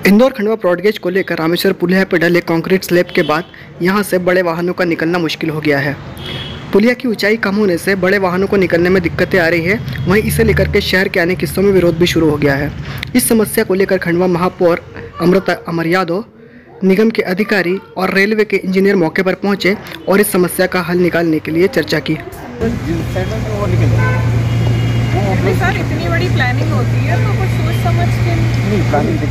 Indore Khandwa broad gauge को लेकर रामेश्वर पुलिया पर डले कंक्रीट स्लैब के बाद यहां से बड़े वाहनों का निकलना मुश्किल हो गया है। पुलिया की ऊंचाई कम होने से बड़े वाहनों को निकलने में दिक्कतें आ रही है। वहीं इसे लेकर के शहर के अनेक हिस्सों में विरोध भी शुरू हो गया है। इस समस्या को लेकर खंडवा महापौर अमृता अमर यादव, निगम के अधिकारी और रेलवे के इंजीनियर मौके पर पहुंचे और इस समस्या का हल निकालने के लिए चर्चा की। सर, इतनी बड़ी प्लानिंग होती है तो कुछ सोच समझ के नहीं प्लानिंग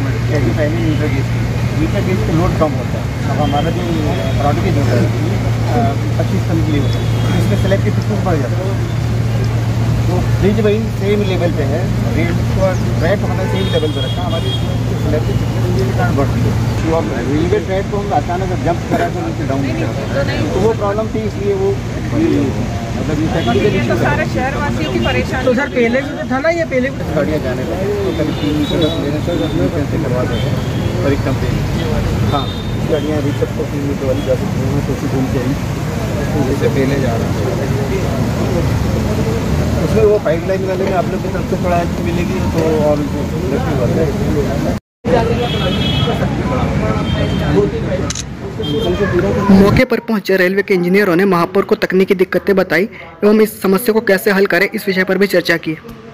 मीटर गेज पे लोड कम होता है। अब हमारा जो ब्रॉडगेज होता है 25 टन के लिए होता है, इसमें स्लैब की थिकनेस बढ़ जाता है। तो ब्रिज वही सेम लेवल पे है, रेल का ट्रैक हमारा सेम लेवल पे रखा, हमारी स्लैब की थिकनेस के कारण बढ़ती है। तो अब रेलवे ट्रैक को हम अचानक जंप करा तो नीचे डाउन किया तो वो प्रॉब्लम थी, इसलिए वो मतलब ये तो सारे शहरवासियों की परेशानी। तो सर पहले भी था ना, ये पहले भी गाड़ियाँ जाने लगे तो करीब 3 मीटर से करवा देते हैं और एक कंप्लेन। हाँ, गाड़ियाँ अभी तक तो 3 मीटर वाली जा सकती हैं, तो उसी घूम के आई इससे पहले जा रहा है। उसमें वो पाइपलाइन वाले में आप लोग की तरफ से थोड़ा हेल्प मिलेगी तो और मौके पर पहुंचे रेलवे के इंजीनियरों ने महापौर को तकनीकी दिक्कतें बताई एवं इस समस्या को कैसे हल करें इस विषय पर भी चर्चा की।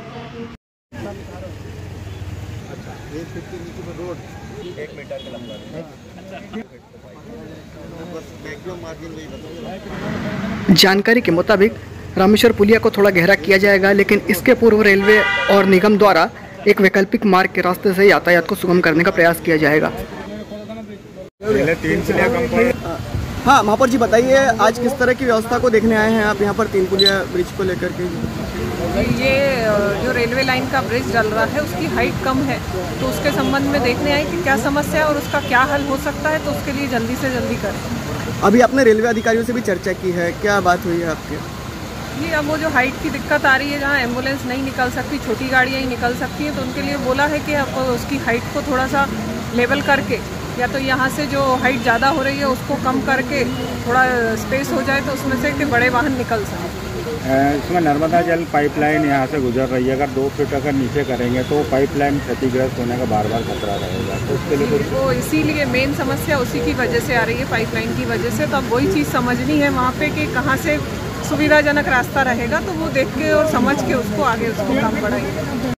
जानकारी के मुताबिक रामेश्वर पुलिया को थोड़ा गहरा किया जाएगा, लेकिन इसके पूर्व रेलवे और निगम द्वारा एक वैकल्पिक मार्ग के रास्ते से यातायात को सुगम करने का प्रयास किया जाएगा। हाँ महापौर जी, बताइए आज किस तरह की व्यवस्था को देखने आए हैं आप यहाँ पर 3 पुलिया ब्रिज को लेकर के? ये जो रेलवे लाइन का ब्रिज डल रहा है उसकी हाइट कम है, तो उसके संबंध में देखने आए कि क्या समस्या है और उसका क्या हल हो सकता है, तो उसके लिए जल्दी से जल्दी करें। अभी आपने रेलवे अधिकारियों से भी चर्चा की है, क्या बात हुई है आपके? जी, अब वो जो हाइट की दिक्कत आ रही है, जहाँ एम्बुलेंस नहीं निकल सकती, छोटी गाड़ियाँ ही निकल सकती हैं, तो उनके लिए बोला है कि अब उसकी हाइट को थोड़ा सा लेवल करके, या तो यहाँ से जो हाइट ज़्यादा हो रही है उसको कम करके थोड़ा स्पेस हो जाए तो उसमें से कि बड़े वाहन निकल सकें। इसमें नर्मदा जल पाइपलाइन यहाँ से गुजर रही है, अगर 2 फीट अगर नीचे करेंगे तो पाइपलाइन क्षतिग्रस्त होने का बार बार खतरा रहेगा, तो उसके लिए वो इसीलिए मेन समस्या उसी की वजह से आ रही है, पाइपलाइन की वजह से। तो अब वही चीज़ समझनी है वहाँ पे कि कहाँ से सुविधाजनक रास्ता रहेगा, तो वो देख के और समझ के उसको आगे उसको काम बढ़ाएंगे।